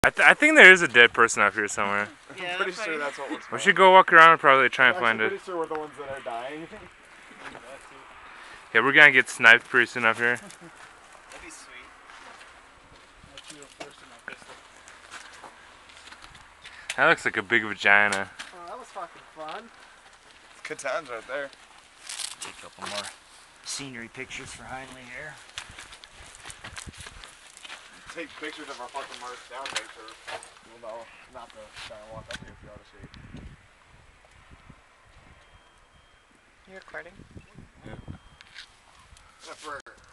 I think there is a dead person up here somewhere. Yeah, I'm pretty sure that's what we're We should go walk around and probably try and find it. I'm pretty sure we're the ones that are dying. Yeah, we're gonna get sniped pretty soon up here. That'd be sweet. That looks like a big vagina. Oh, that was fucking fun. It's good times right there. Take a couple more scenery pictures for Heinley here. Take pictures of our fucking march down, make sure we'll know not to try and walk up here if you're out of shape. You recording? Yeah, for